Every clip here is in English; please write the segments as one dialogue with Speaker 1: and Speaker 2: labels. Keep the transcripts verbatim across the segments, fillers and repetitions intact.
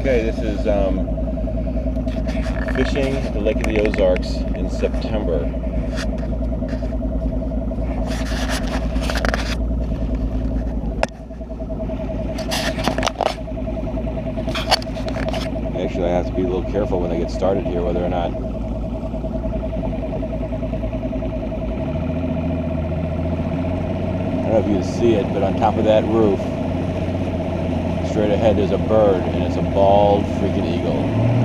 Speaker 1: Okay, this is um, fishing at the Lake of the Ozarks in September. Actually, I have to be a little careful when I get started here, whether or not I don't know if you can see it, but on top of that roof, straight ahead, there's a bird, and it's a bald freaking eagle.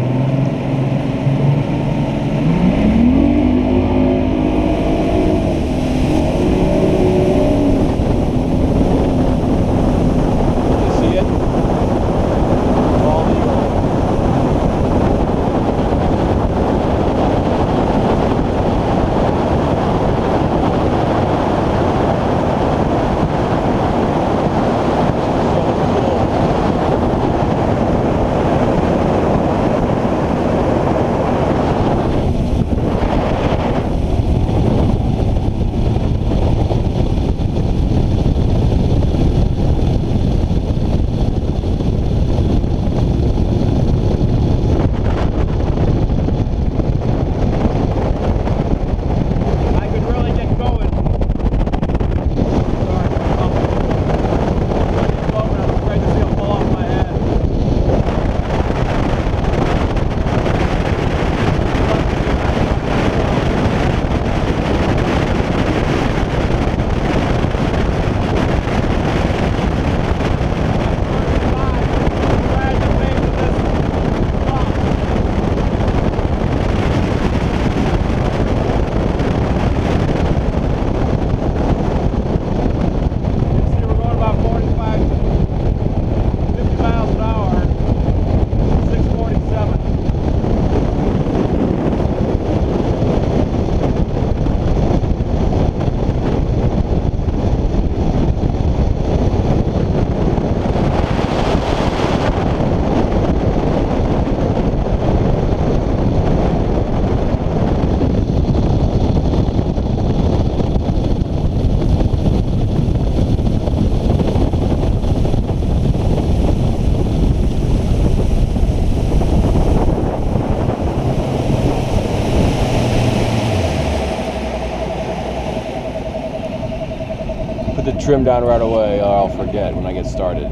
Speaker 1: Put the trim down right away, or I'll forget when I get started.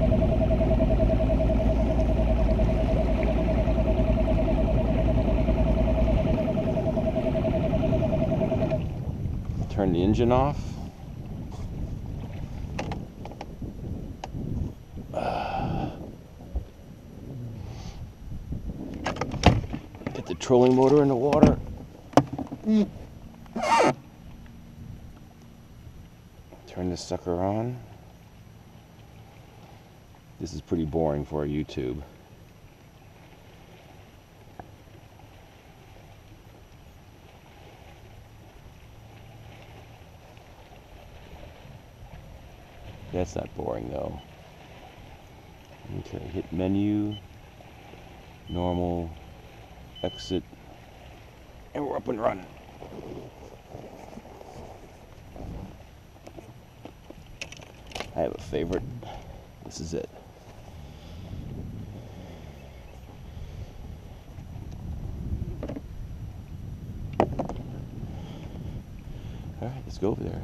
Speaker 1: Turn the engine off. Uh, get the trolling motor in the water. Turn this sucker on. This is pretty boring for a YouTube. That's not boring though. Okay, hit menu, normal, exit, and we're up and running. I have a favorite. This is it. All right, let's go over there.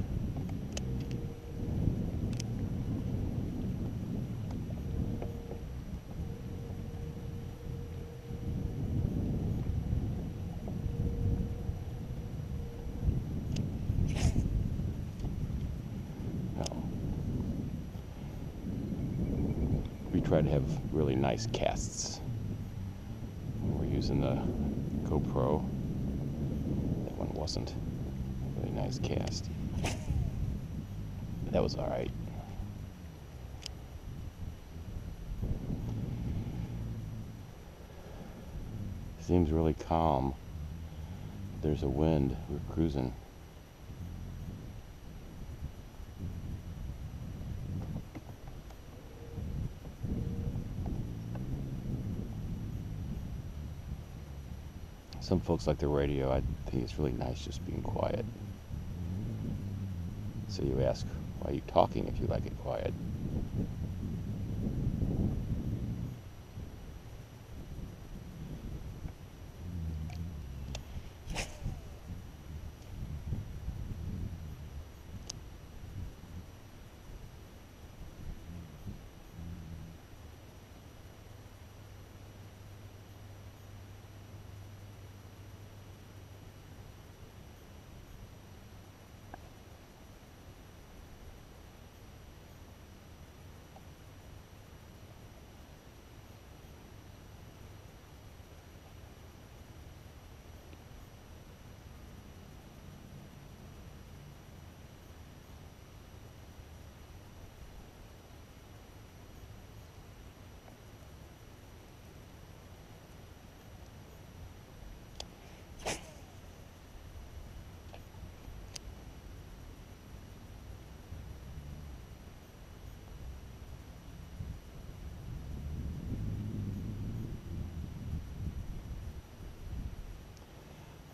Speaker 1: We try to have really nice casts. We're using the GoPro. That one wasn't a really nice cast. That was all right. Seems really calm. There's a wind. We're cruising. Some folks like the radio. I think it's really nice just being quiet. So you ask, why are you talking if you like it quiet?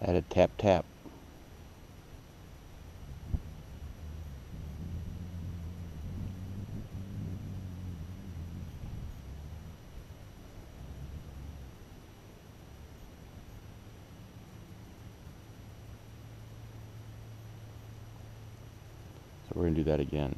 Speaker 1: Added tap tap. So we're going to do that again.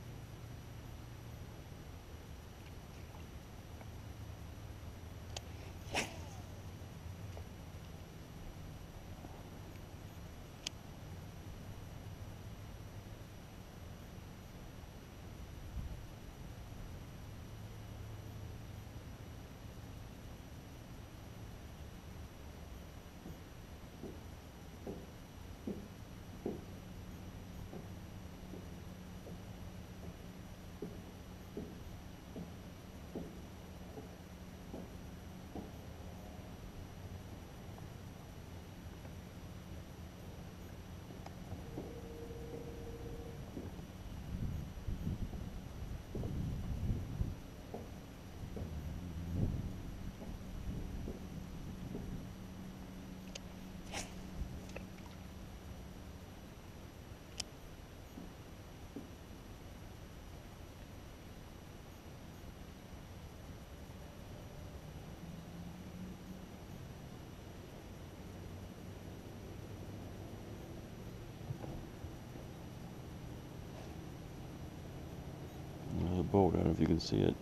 Speaker 1: Another boat, I don't know if you can see it.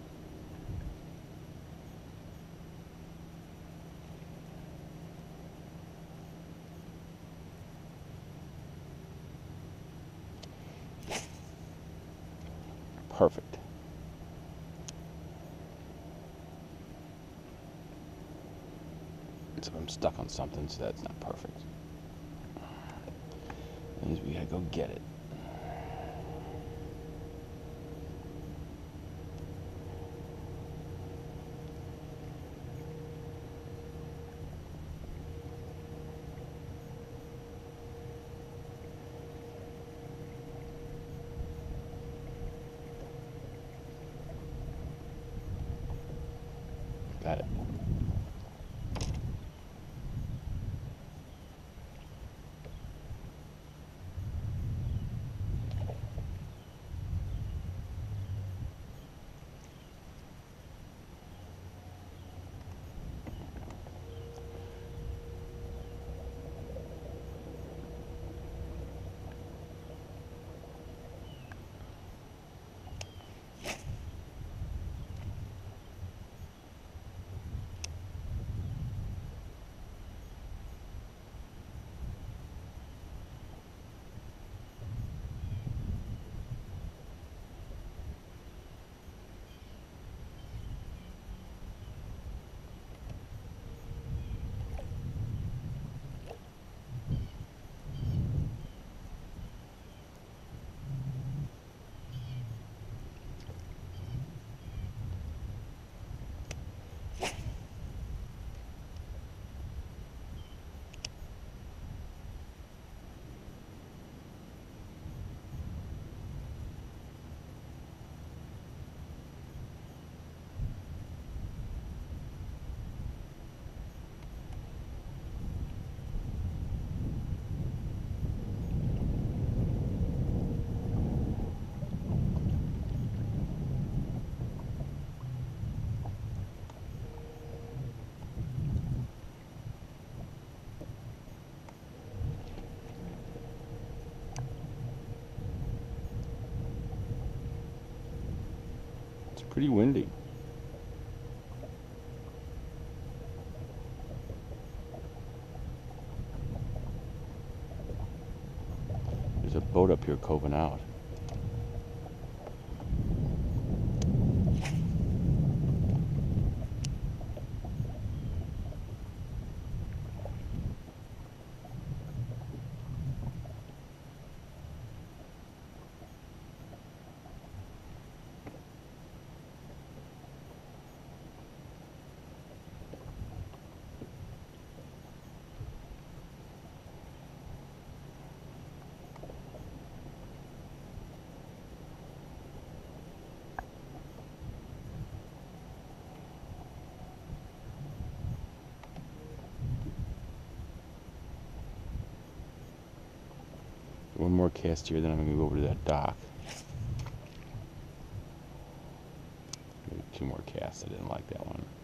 Speaker 1: Perfect. So I'm stuck on something, so that's not perfect. That means we gotta go get it. Got it. It's pretty windy. There's a boat up here coving out. One more cast here, then I'm gonna go over to that dock. Maybe two more casts. I didn't like that one.